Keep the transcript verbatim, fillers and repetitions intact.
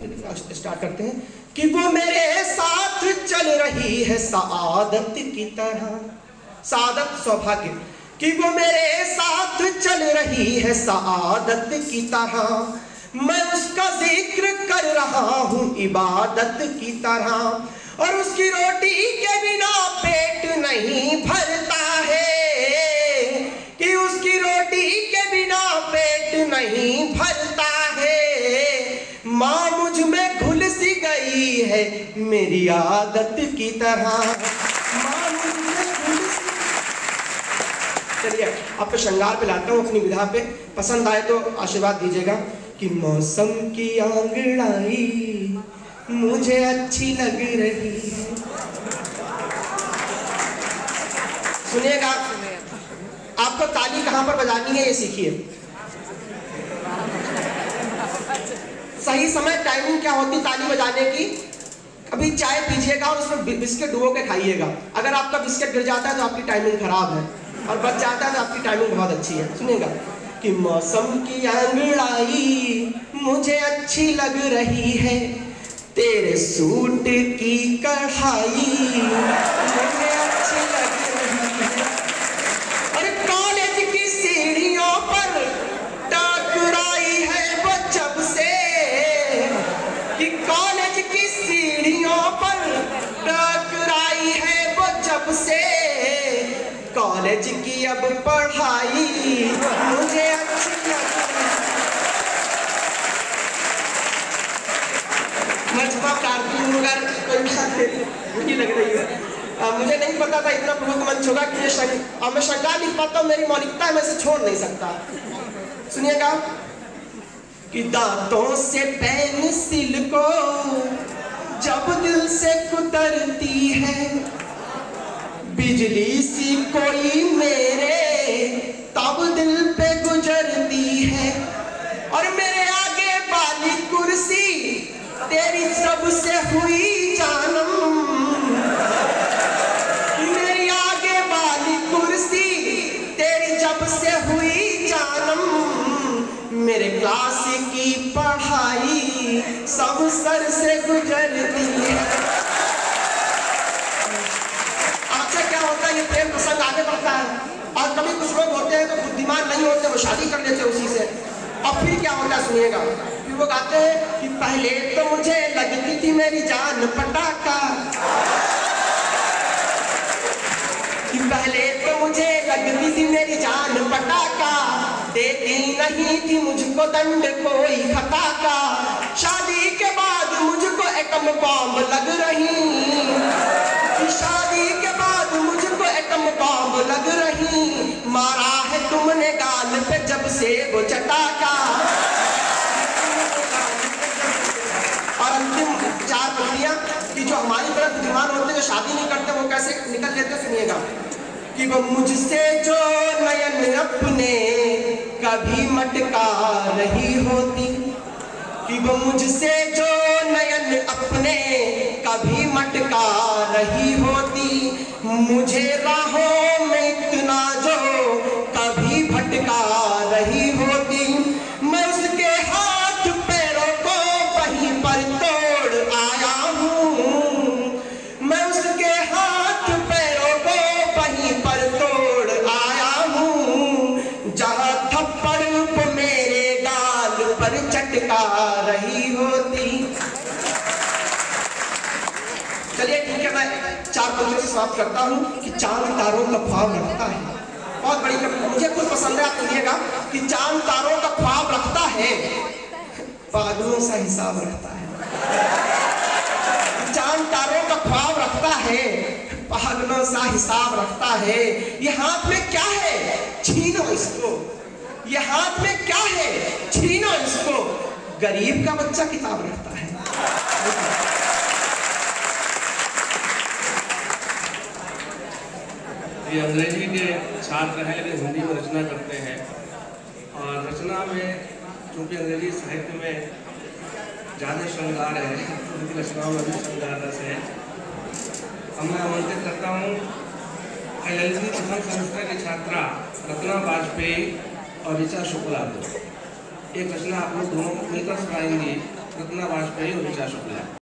Start करते हैं कि वो मेरे साथ चल रही है सआदत की तरह, सआदत सौभाग्य, कि वो मेरे साथ चल रही है सआदत की तरह, मैं उसका जिक्र कर रहा हूँ इबादत की तरह, और उसकी रोटी के बिना पेट नहीं भरता है, कि उसकी रोटी के बिना पेट नहीं भरता है, माँ मुझ में घुल सी गई है मेरी आदत की तरह, माँ मुझ में घुल सी। चलिए आपको श्रृंगार पे लाता हूँ अपनी विधा पे, पसंद आए तो आशीर्वाद दीजिएगा। कि मौसम की आंगड़ाई मुझे अच्छी लग रही है। सुनिएगा, आपको ताली कहाँ पर बजानी है ये सीखिए। सही समय टाइमिंग क्या होती ताली बजाने की, कभी चाय पीजिएगा और उसमें बिस्किट डुबो के खाइएगा। अगर आपका बिस्किट गिर जाता है तो आपकी टाइमिंग खराब है, और बच जाता है तो आपकी टाइमिंग बहुत अच्छी है। सुनिएगा कि मौसम की अंगड़ाई मुझे अच्छी लग रही है, तेरे सूट की कढ़ाई मुझे अच्छी लग रही है, और कॉलेज की सीढ़ियों पर टकराई है वो जब से, कि कॉलेज की सीढ़ियों पर टकराई है वो जब से, कॉलेज की अब पढ़ाई मुझे अच्छी लग रही है। मैं जवाब करती हूँ मगर कोई बात नहीं लग रही है। आ, मुझे नहीं पता था इतना प्रमुख मंच होगा कि शंग... और मैं श्रृंगार लिख पाता हूँ, मेरी मौलिकता है, मैं इसे छोड़ नहीं सकता। सुनिएगा कि दांतों से पेंसिल को जब दिल से कुतरती है, बिजली सी कोई मेरे तब दिल पे गुजरती है, और मेरे आगे वाली कुर्सी तेरी सबसे हुई जानम, मेरी आगे वाली कुर्सी तेरी जब से हुई जानम, मेरे क्लास की पढ़ाई सब सर से गुजरती है। ये प्रेम प्रसंग आगे बढ़ता है, और कभी कुछ लोग होते हैं तो बुद्धिमान नहीं होते, वो शादी कर लेते उसी से। और फिर क्या होता है सुनिएगा, फिर वो गाते हैं कि पहले तो मुझे लगती थी मेरी जान पटाखा, कि पहले तो मुझे लगती थी मेरी जान पटाखा, देती नहीं थी मुझको दंड कोई खता का, शादी के बाद मुझको एटम बॉम्ब लग रही, शादी के बाद मुझको एटम बॉम्ब लग रही, मारा है तुमने गाल पे जब से वो चटाका। और अंतिम चार पंक्तियां कि जो हमारी तरफ बुद्धिमान होते जो शादी नहीं करते वो कैसे निकल लेते, सुनिएगा कि वो मुझसे जो नयन अपने कभी मटका रही होती, कि वो मुझसे जो नयन अपने कभी मटका रही होती, मुझे राहों में इतना जो कभी भटका रही होती, मैं उसके हाथ पैरों को वहीं पर तोड़ आया हूँ, मैं उसके हाथ पैरों को वहीं पर तोड़ आया हूँ, जहाँ थप्पड़ वो मेरे गाल पर चटका रही होती। चलिए ठीक है, मैं चार पंक्तियों से समाप्त करता हूँ कि चांद तारों का ख्वाब रखता है, बहुत बड़ी कविता मुझे खुद पसंद है, आप सुनिएगा कि चांद तारों का ख्वाब रखता है, पागलों सा हिसाब रखता है, चांद तारों का ख्वाब रखता है, पागलों सा हिसाब रखता है, ये हाथ में क्या है छीनो इसको, ये हाथ में क्या है छीनो इसको, गरीब का बच्चा किताब रखता है। ये अंग्रेजी के छात्र हैं लेकिन हिंदी में रचना करते हैं, और रचना में चूँकि अंग्रेजी साहित्य में ज़्यादा श्रृंगार है, उनकी रचनाओं में भी श्रृंगार रस है। अब मैं आमंत्रित करता हूँ एल एल बी प्रथम सेमेस्टर की छात्रा रत्ना वाजपेयी और ऋचा शुक्ला को। एक रचना आप लोग दोनों को मिलकर सुनाएंगी, रत्ना वाजपेयी और ऋचा शुक्ला।